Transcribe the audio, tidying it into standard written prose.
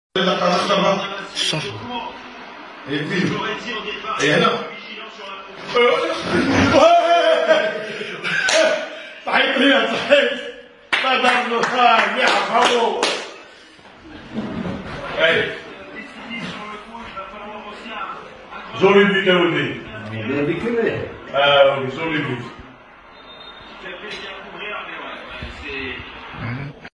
Ça. Et puis, et alors صحيح لي صحيح ما دام يحفظوا اي جولي بيت يا ولدي جولي بيت